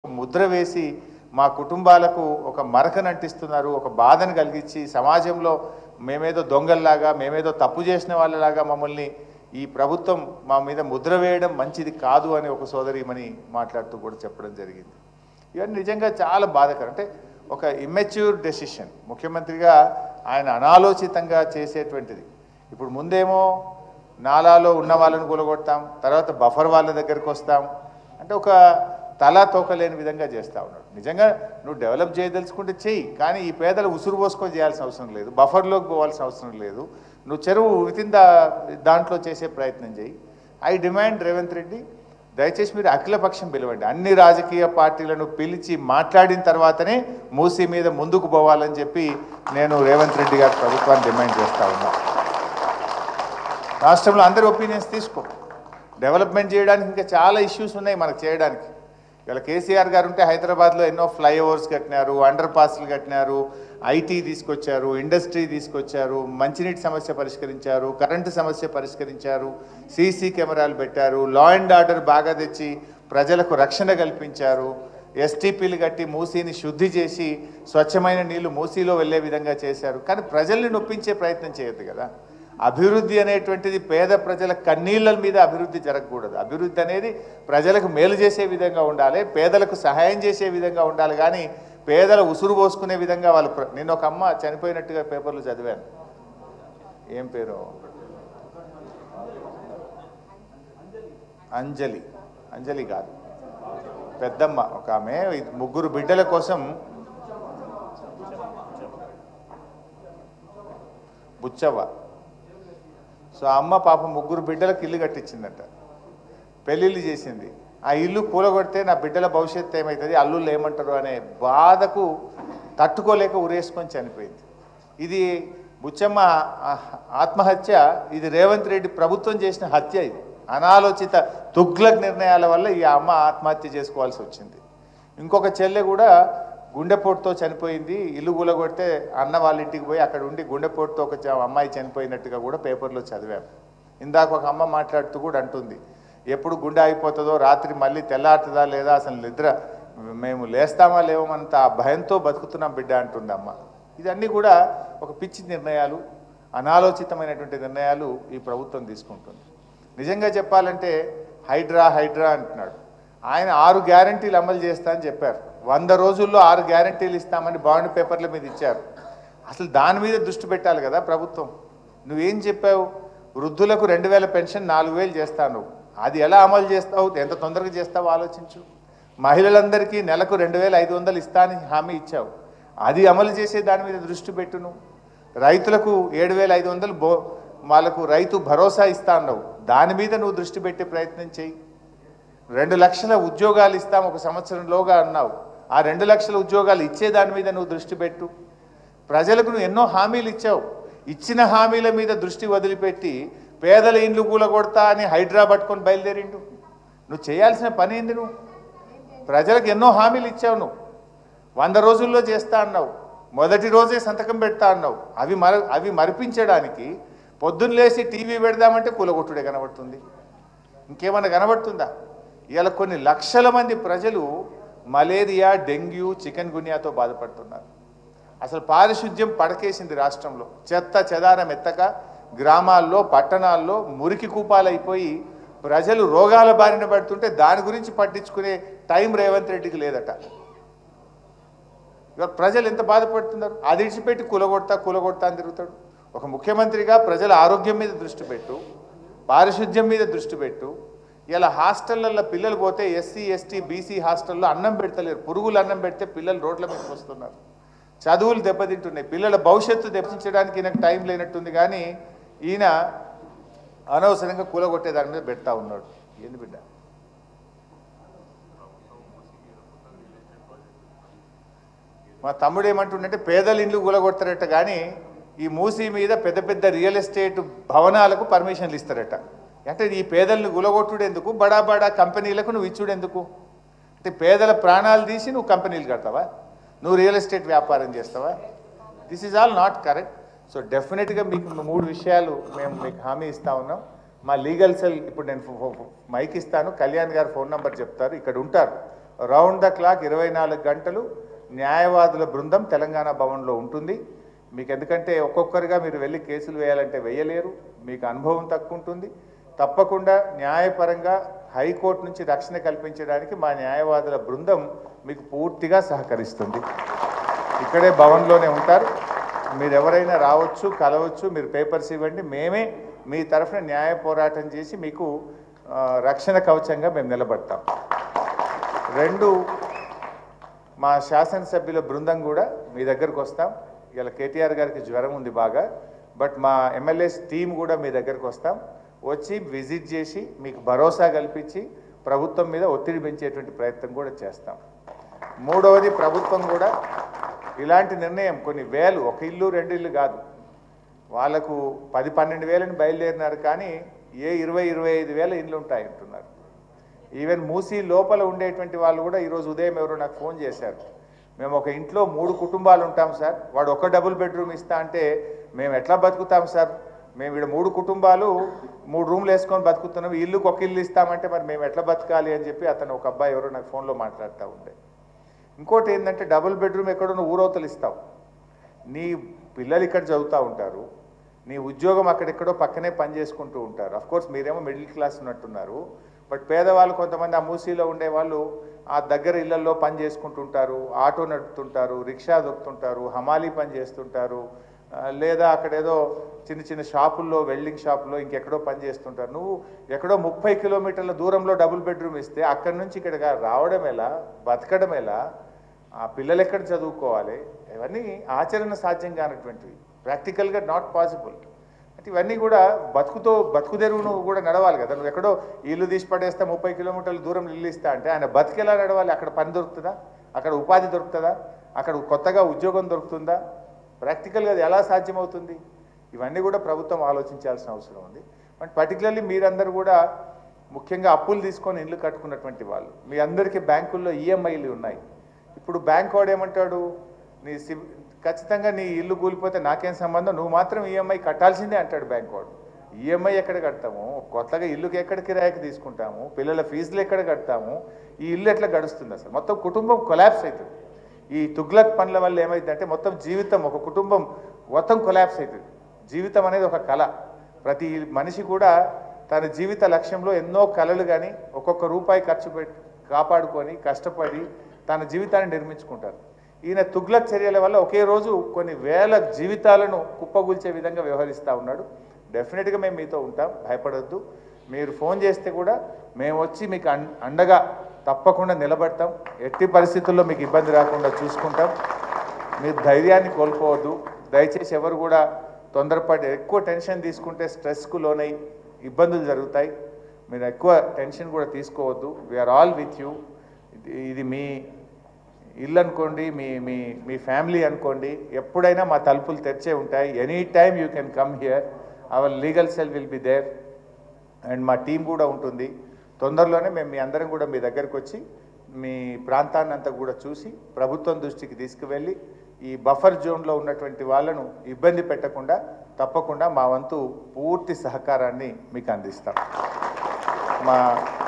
ముద్ర వేసి మా కుటుంబాలకు ఒక మరకను అంటిస్తున్నారు, ఒక బాధను కలిగించి సమాజంలో మేమేదో దొంగల్లాగా మేమేదో తప్పు చేసిన వాళ్ళలాగా మమ్మల్ని ఈ ప్రభుత్వం మా మీద ముద్ర వేయడం మంచిది కాదు అని ఒక సోదరిమని మాట్లాడుతూ కూడా చెప్పడం జరిగింది. ఇవన్నీ నిజంగా చాలా బాధాకరం. అంటే ఒక ఇమ్మెచ్యూర్ డెసిషన్ ముఖ్యమంత్రిగా ఆయన అనాలోచితంగా చేసేటువంటిది. ఇప్పుడు ముందేమో నాలాలో ఉన్న వాళ్ళని కూలగొడతాం, తర్వాత బఫర్ వాళ్ళ దగ్గరికి వస్తాం అంటే ఒక తలా తోకలేని విధంగా చేస్తూ ఉన్నాడు. నిజంగా నువ్వు డెవలప్ చేయదలుచుకుంటే చెయ్యి, కానీ ఈ పేదలు ఉసురు పోసుకొని చేయాల్సిన అవసరం లేదు, బఫర్లోకి పోవాల్సిన అవసరం లేదు. నువ్వు చెరువు వితిన్ దాంట్లో చేసే ప్రయత్నం చేయి. ఐ డిమాండ్ రేవంత్ రెడ్డి, దయచేసి మీరు అఖిలపక్షం పిలవండి, అన్ని రాజకీయ పార్టీలను పిలిచి మాట్లాడిన తర్వాతనే మూసీ మీద ముందుకు పోవాలని చెప్పి నేను రేవంత్ రెడ్డి గారి ప్రభుత్వాన్ని డిమాండ్ చేస్తూ ఉన్నా. రాష్ట్రంలో అందరి ఒపీనియన్స్ తీసుకో. డెవలప్మెంట్ చేయడానికి ఇంకా చాలా ఇష్యూస్ ఉన్నాయి మనకు చేయడానికి. ఇలా కేసీఆర్ గారు ఉంటే హైదరాబాద్లో ఎన్నో ఫ్లైఓవర్స్ కట్టినారు, అండర్ పాస్లు కట్టినారు, ఐటీ తీసుకొచ్చారు, ఇండస్ట్రీ తీసుకొచ్చారు, మంచినీటి సమస్య పరిష్కరించారు, కరెంటు సమస్య పరిష్కరించారు, సీసీ కెమెరాలు పెట్టారు, లా అండ్ ఆర్డర్ బాగా తెచ్చి ప్రజలకు రక్షణ కల్పించారు, ఎస్టీపీలు కట్టి మూసీని శుద్ధి చేసి స్వచ్ఛమైన నీళ్లు మూసీలో వెళ్ళే విధంగా చేశారు. కానీ ప్రజల్ని నొప్పించే ప్రయత్నం చేయొద్దు కదా. అభివృద్ధి అనేటువంటిది పేద ప్రజల కన్నీళ్ళ మీద అభివృద్ధి జరగకూడదు. అభివృద్ధి అనేది ప్రజలకు మేలు చేసే విధంగా ఉండాలి, పేదలకు సహాయం చేసే విధంగా ఉండాలి. కానీ పేదల ఉసురు పోసుకునే విధంగా వాళ్ళు నిన్న ఒక అమ్మ చనిపోయినట్టుగా పేపర్లు చదివాను. ఏం పేరు? అంజలి. అంజలి కాదు, పెద్దమ్మ ఒక ఆమె. 3 బిడ్డల కోసం బుచ్చవ్వ. సో అమ్మ పాపం 3 బిడ్డలకు ఇల్లు కట్టించిందట, పెళ్ళిళ్ళు చేసింది. ఆ ఇల్లు కూలగొడితే నా బిడ్డల భవిష్యత్తు ఏమవుతుంది, అల్లుళ్ళు ఏమంటారు అనే బాధకు తట్టుకోలేక ఉరేసుకొని చనిపోయింది. ఇది బుచ్చమ్మ ఆత్మహత్య, ఇది రేవంత్ రెడ్డి ప్రభుత్వం చేసిన హత్య. ఇది అనాలోచిత తుగ్లక్ నిర్ణయాల వల్ల ఈ అమ్మ ఆత్మహత్య చేసుకోవాల్సి వచ్చింది. ఇంకొక చెల్లె కూడా గుండెపోటుతో చనిపోయింది. ఇల్లు కూలగొడితే అన్న వాళ్ళ ఇంటికి పోయి అక్కడ ఉండి గుండెపోటుతో ఒక అమ్మాయి చనిపోయినట్టుగా కూడా పేపర్లో చదివాం. ఇందాక ఒక అమ్మ మాట్లాడుతూ కూడా అంటుంది, ఎప్పుడు గుండె అయిపోతుందో, రాత్రి మళ్ళీ తెల్లారుతుందా లేదా, అసలు నిద్ర మేము లేస్తామా లేవమంత భయంతో బతుకుతున్నాం బిడ్డ అంటుంది అమ్మ. ఇదన్నీ కూడా ఒక పిచ్చి నిర్ణయాలు, అనాలోచితమైనటువంటి నిర్ణయాలు ఈ ప్రభుత్వం తీసుకుంటుంది. నిజంగా చెప్పాలంటే హైడ్రా అంటున్నాడు. ఆయన 6 గ్యారంటీలు అమలు చేస్తా అని చెప్పారు. 100 రోజుల్లో 6 గ్యారంటీలు ఇస్తామని బాండ్ పేపర్ల మీద ఇచ్చారు. అసలు దాని మీద దృష్టి పెట్టాలి కదా ప్రభుత్వం. నువ్వేం చెప్పావు? వృద్ధులకు 2000 పెన్షన్ 4000 చేస్తాను. అది ఎలా అమలు చేస్తావు, ఎంత తొందరగా చేస్తావు ఆలోచించు. మహిళలందరికీ నెలకు 2500 ఇస్తా అని హామీ ఇచ్చావు, అది అమలు చేసే దాని మీద దృష్టి పెట్టును. రైతులకు 7500 వాళ్ళకు రైతు భరోసా ఇస్తా అన్నావు, దాని మీద నువ్వు దృష్టి పెట్టే ప్రయత్నం చేయి. 2 లక్షల ఉద్యోగాలు ఇస్తాం ఒక సంవత్సరంలోగా అన్నావు, ఆ 2 లక్షల ఉద్యోగాలు ఇచ్చే దాని మీద నువ్వు దృష్టి పెట్టు. ప్రజలకు నువ్వు ఎన్నో హామీలు ఇచ్చావు, ఇచ్చిన హామీల మీద దృష్టి వదిలిపెట్టి పేదల ఇండ్లు కూలగొడతా అని హైడ్రా పట్టుకొని బయలుదేరిండు. నువ్వు చేయాల్సిన పని ఏంది? నువ్వు ప్రజలకు ఎన్నో హామీలు ఇచ్చావు. నువ్వు 100 రోజుల్లో చేస్తా అన్నావు, మొదటి రోజే సంతకం పెడతా అన్నావు. అవి మరిపించడానికి పొద్దున్న లేచి టీవీ పెడదామంటే కూలగొట్టుడే కనబడుతుంది. ఇంకేమన్నా కనబడుతుందా? ఇవాళ కొన్ని లక్షల మంది ప్రజలు మలేరియా, డెంగ్యూ, చికెన్ గున్యాతో బాధపడుతున్నారు. అసలు పారిశుద్ధ్యం పడకేసింది రాష్ట్రంలో. చెత్త చెదారం ఎత్తక గ్రామాల్లో, పట్టణాల్లో మురికి కూపాలైపోయి ప్రజలు రోగాల బారిన పడుతుంటే దాని గురించి పట్టించుకునే టైం రేవంత్ రెడ్డికి లేదట. ఇవాళ ప్రజలు ఎంత బాధపడుతున్నారు. అది ఇడిచిపెట్టి కూలగొడతా అని తిరుగుతాడు. ఒక ముఖ్యమంత్రిగా ప్రజల ఆరోగ్యం మీద దృష్టి పెట్టు, పారిశుద్ధ్యం మీద దృష్టి పెట్టు. ఇలా హాస్టళ్లలో పిల్లలు పోతే ఎస్సీ, ఎస్టీ, బీసీ హాస్టల్లో అన్నం పెడతలేరు. పురుగులు అన్నం పెడితే పిల్లలు రోడ్ల మీదకి వస్తున్నారు. చదువులు దెబ్బతింటున్నాయి. పిల్లల భవిష్యత్తు దెబ్బతించడానికి ఈయనకు టైం లేనట్టుంది. కానీ ఈయన అనవసరంగా కూలగొట్టే దాని మీద పెడతా ఉన్నాడు. ఏంది బిడ్డ? మా తమ్ముడు ఏమంటుండంటే పేదల ఇండ్లు కూలగొడతారట, కానీ ఈ మూసీ మీద పెద్ద పెద్ద రియల్ ఎస్టేట్ భవనాలకు పర్మిషన్లు ఇస్తారట. అంటే ఈ పేదలను గులగొట్టుడు ఎందుకు, బడా కంపెనీలకు నువ్వు ఇచ్చుడు ఎందుకు? అంటే పేదల ప్రాణాలు తీసి నువ్వు కంపెనీలు కడతావా, నువ్వు రియల్ ఎస్టేట్ వ్యాపారం చేస్తావా? This is all not correct. So డెఫినెట్గా మీకు 3 విషయాలు మేము మీకు హామీ ఇస్తా ఉన్నాం. మా లీగల్ సెల్ ఇప్పుడు నేను మైక్ ఇస్తాను, కళ్యాణ్ గారు ఫోన్ నెంబర్ చెప్తారు, ఇక్కడ ఉంటారు. రౌండ్ ద క్లాక్ 24 గంటలు న్యాయవాదుల బృందం తెలంగాణ భవన్లో ఉంటుంది. మీకు ఎందుకంటే ఒక్కొక్కరిగా మీరు వెళ్ళి కేసులు వేయాలంటే వేయలేరు, మీకు అనుభవం తక్కువ ఉంటుంది. తప్పకుండా న్యాయపరంగా హైకోర్టు నుంచి రక్షణ కల్పించడానికి మా న్యాయవాదుల బృందం మీకు పూర్తిగా సహకరిస్తుంది. ఇక్కడే భవన్లోనే ఉంటారు, మీరు ఎవరైనా రావచ్చు, కలవచ్చు, మీరు పేపర్స్ ఇవ్వండి, మేమే మీ తరఫున న్యాయ పోరాటం చేసి మీకు రక్షణ కవచంగా మేము నిలబడతాం. 2, మా శాసనసభ్యుల బృందం కూడా మీ దగ్గరకు వస్తాం. ఇలా కేటీఆర్ గారికి జ్వరం ఉంది బాగా, బట్ మా ఎమ్మెల్యేస్ టీం కూడా మీ దగ్గరకు వస్తాం, వచ్చి విజిట్ చేసి మీకు భరోసా కల్పించి ప్రభుత్వం మీద ఒత్తిడి పెంచేటువంటి ప్రయత్నం కూడా చేస్తాం. 3వది, ప్రభుత్వం కూడా ఇలాంటి నిర్ణయం కొన్ని వేలు, ఒక ఇల్లు 2 ఇల్లు కాదు, వాళ్ళకు 10-12 వేలని బయలుదేరినారు, కానీ 20-25 వేల ఇండ్లు ఉంటాయి అంటున్నారు. ఈవెన్ మూసీ లోపల ఉండేటువంటి వాళ్ళు కూడా ఈరోజు ఉదయం ఎవరో నాకు ఫోన్ చేశారు, మేము ఒక ఇంట్లో 3 కుటుంబాలు ఉంటాం సార్, వాడు ఒక డబుల్ బెడ్రూమ్ ఇస్తా అంటే మేము ఎట్లా బతుకుతాం సార్, మేము ఇక్కడ 3 కుటుంబాలు 3 రూమ్లు వేసుకొని బతుకుతున్నాం, ఇల్లుకి ఒక ఇల్లు ఇస్తామంటే మరి మేము ఎట్లా బతకాలి అని చెప్పి అతను ఒక అబ్బాయి ఎవరో నాకు ఫోన్లో మాట్లాడుతూ ఉండే. ఇంకోటి ఏంటంటే డబుల్ బెడ్రూమ్ ఎక్కడో నువ్వు ఊరవతలు ఇస్తావు, నీ పిల్లలు ఇక్కడ చదువుతూ ఉంటారు, నీ ఉద్యోగం అక్కడెక్కడో పక్కనే పని చేసుకుంటూ ఉంటారు. అఫ్కోర్స్ మీరేమో మిడిల్ క్లాస్ ఉన్నట్టున్నారు, బట్ పేదవాళ్ళు కొంతమంది ఆ మూసీలో ఉండేవాళ్ళు ఆ దగ్గర ఇళ్లలో పని చేసుకుంటుంటారు, ఆటో నడుపుతుంటారు, రిక్షా దొక్కుతుంటారు, హమాలీ పని చేస్తుంటారు, లేదా అక్కడేదో చిన్న చిన్న షాపుల్లో, వెల్డింగ్ షాపుల్లో ఇంకెక్కడో పని చేస్తుంటారు. నువ్వు ఎక్కడో 30 కిలోమీటర్ల దూరంలో డబుల్ బెడ్రూమ్ ఇస్తే అక్కడి నుంచి ఇక్కడ రావడం ఎలా, బతకడం ఎలా, ఆ పిల్లలు ఎక్కడ చదువుకోవాలి, ఇవన్నీ ఆచరణ సాధ్యం కానటువంటివి, ప్రాక్టికల్గా నాట్ పాసిబుల్. అంటే ఇవన్నీ కూడా బతుకుదెరువు నువ్వు కూడా నడవాలి కదా. నువ్వు ఎక్కడో ఇల్లు తీసి పడేస్తే 30 కిలోమీటర్ల దూరం ఇల్లు ఇస్తా అంటే ఆయన బతికేలా నడవాలి, అక్కడ పని దొరుకుతుందా, అక్కడ ఉపాధి దొరుకుతుందా, అక్కడ కొత్తగా ఉద్యోగం దొరుకుతుందా, ప్రాక్టికల్గా అది ఎలా సాధ్యమవుతుంది? ఇవన్నీ కూడా ప్రభుత్వం ఆలోచించాల్సిన అవసరం ఉంది. బట్ పర్టికులర్లీ మీరందరూ కూడా ముఖ్యంగా అప్పులు తీసుకొని ఇల్లు కట్టుకున్నటువంటి వాళ్ళు, మీ అందరికీ బ్యాంకుల్లో ఈఎంఐలు ఉన్నాయి. ఇప్పుడు బ్యాంక్ వాడు ఏమంటాడు, నీ ఖచ్చితంగా నీ ఇల్లు కూలిపోతే నాకేం సంబంధం, నువ్వు మాత్రం ఈఎంఐ కట్టాల్సిందే అంటాడు బ్యాంక్ వాడు. ఈఎంఐ ఎక్కడ కడతాము, కొత్తగా ఇల్లుకి ఎక్కడ కిరాయికి తీసుకుంటాము, పిల్లల ఫీజులు ఎక్కడ కడతాము, ఈ ఇల్లు ఎట్లా గడుస్తుంది, అసలు మొత్తం కుటుంబం కొలాప్స్ అవుతుంది. ఈ తుగ్లక్ పనుల వల్ల ఏమైందంటే మొత్తం జీవితం, ఒక కుటుంబం మొత్తం కొలాప్స్ అవుతుంది. జీవితం అనేది ఒక కళ, ప్రతి మనిషి కూడా తన జీవిత లక్ష్యంలో ఎన్నో కళలు కానీ ఒక్కొక్క రూపాయి ఖర్చు పెట్టి కాపాడుకొని కష్టపడి తన జీవితాన్ని నిర్మించుకుంటారు. ఈయన తుగ్లక్ చర్యల వల్ల ఒకే రోజు కొన్ని వేల జీవితాలను కుప్పగూల్చే విధంగా వ్యవహరిస్తూ ఉన్నాడు. డెఫినెట్గా మేము మీతో ఉంటాం, భయపడొద్దు. మీరు ఫోన్ చేస్తే కూడా మేము వచ్చి మీకు అండగా తప్పకుండా నిలబడతాం, ఎట్టి పరిస్థితుల్లో మీకు ఇబ్బంది రాకుండా చూసుకుంటాం. మీరు ధైర్యాన్ని కోల్పోవద్దు, దయచేసి ఎవరు కూడా తొందరపడి ఎక్కువ టెన్షన్ తీసుకుంటే స్ట్రెస్కు లోనై ఇబ్బందులు జరుగుతాయి. మీరు ఎక్కువ టెన్షన్ కూడా తీసుకోవద్దు. We're all with you. ఇది మీ ఇల్లు అనుకోండి, మీ మీ మీ ఫ్యామిలీ అనుకోండి, ఎప్పుడైనా మా తలుపులు తెరిచే ఉంటాయి. Any time you can come here, our legal cell will be there and మా టీం కూడా ఉంటుంది. తొందరలోనే మేము మీ అందరం కూడా మీ దగ్గరకు వచ్చి మీ ప్రాంతాన్ని అంతా కూడా చూసి ప్రభుత్వం దృష్టికి తీసుకువెళ్ళి ఈ బఫర్ జోన్లో ఉన్నటువంటి వాళ్ళను ఇబ్బంది పెట్టకుండా తప్పకుండా మా వంతు పూర్తి సహకారాన్ని మీకు అందిస్తాం. మా